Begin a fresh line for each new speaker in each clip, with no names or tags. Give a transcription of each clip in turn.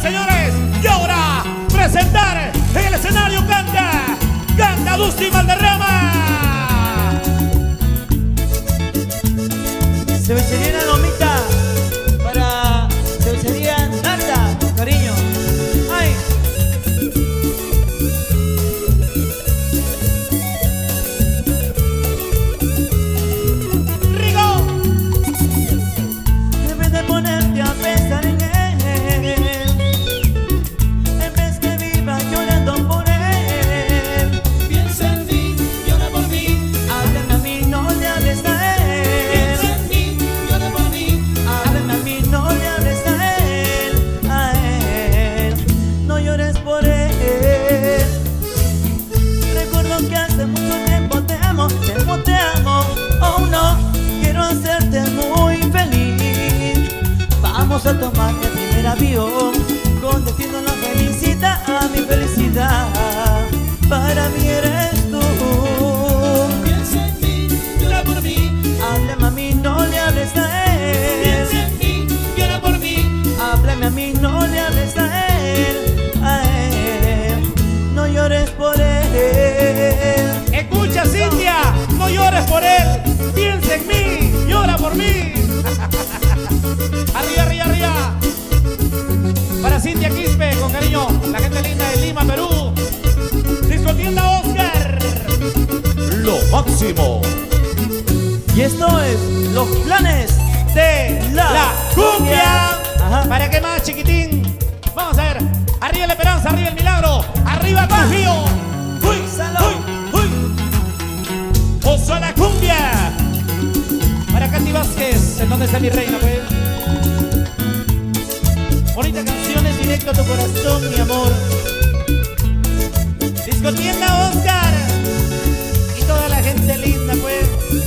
señoras, señores. Y ahora, presentar en el escenario canta Dulce Valderrama.
Cervecería La Lomita, para cervecería Narda, con cariño. ¡Ay!
¡Rico!
Debes de ponerte a pensar en él, en vez que viva llorando por él.
Piensa en mí, llora por mí.
Háblame a mí, no le hables a él.
Piensa en mí, llora por mí.
Háblame a mí, no le hables a él, no llores por él. Recuerdo que hace mucho tiempo te amo, oh no, quiero hacerte muy feliz. Vamos a tomar el primer avión, con destino a la felicidad, a mi felicidad. Para mí eres tú.
Piensa en mí, llora por mí.
Háblame a mí, no le hables a él.
Piensa en mí, llora por mí.
Háblame a mí, no le hables a él, no llores por él.
Escucha, Cintia, no llores por él. Piensa en mí, llora por mí. Arriba, arriba, arriba. Para Cintia Quispe, con cariño, la gente linda de Lima, Perú. Discotienda Oscar. Lo máximo.
Y esto es Los Planes
De la cumbia.
Ajá.
¿Para qué más, chiquitín? Vamos a ver. Arriba la esperanza, arriba el milagro. Arriba Trujillo. ¡Uy!
Salud.
¡Uy! ¡Uy! ¡Oso a la cumbia! Para Katy Vázquez, ¿en dónde está mi reina, pues? Bonita canciones directo a tu corazón, mi amor. Discotienda Oscar. Y toda la gente linda, pues.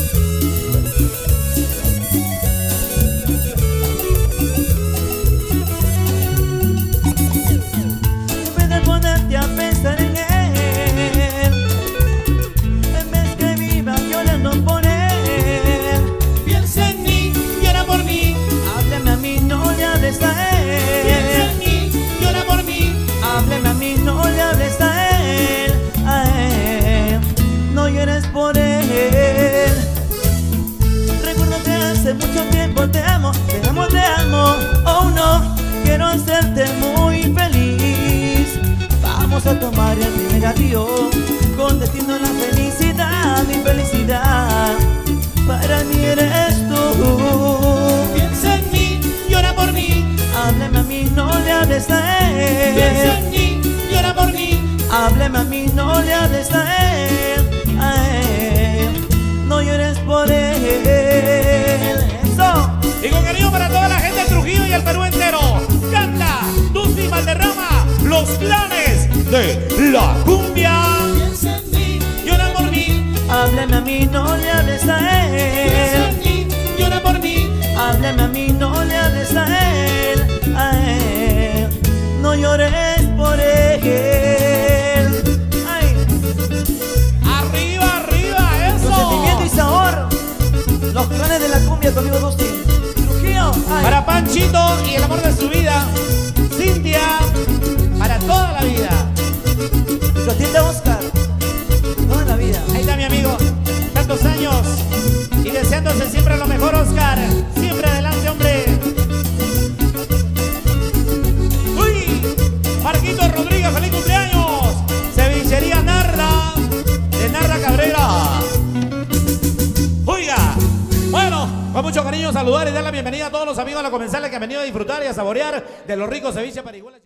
Debes de ponerte a pensar en él, en vez que viva llorando por él.
Piensa en mí, llora por mí.
Háblame a mí, no le hables a
Piensa
él.
en mí, llora por mí.
Háblame a mí, no le hables a él, no llores por él. Recuerdo que hace mucho tiempo te amo, oh no, quiero hacerte muy feliz. Vamos a tomar el primer avión, con destino a la felicidad, mi felicidad. Para mí eres tú.
Piensa en mí, llora por mí.
Háblame a mí, no le hables a
Piensa
él.
en mí, llora por mí.
Háblame a mí, no le hables a él, no llores por él. Eso.
Y con cariño para toda la gente de Trujillo y el Perú entero. Canta Dulce Valderrama, Los Planes de la cumbia.
Piensa en mí, llora por mí.
Háblame a mí, no le hables a
Piensa en
él.
mí, llora por mí.
Háblame a mí, no le hables a él, no llores por él. Ay.
Arriba, arriba,
Con sentimiento y
eso.
sabor, Los Planes de la cumbia conmigo, Dustin Trujillo. Ay.
Para Panchito y el amor de su vida, Cintia, para toda la vida.
Discotienda Oscar, toda la vida.
Ahí está mi amigo, tantos años y deseándose siempre lo mejor, Oscar. Siempre adelante, hombre. Uy, Marquito Rodríguez, feliz cumpleaños. Cevichería Narda, de Narda Cabrera. Oiga, bueno, con mucho cariño saludar y dar la bienvenida a todos los amigos a la comensales que han venido a disfrutar y a saborear de los ricos ceviches parihuelas.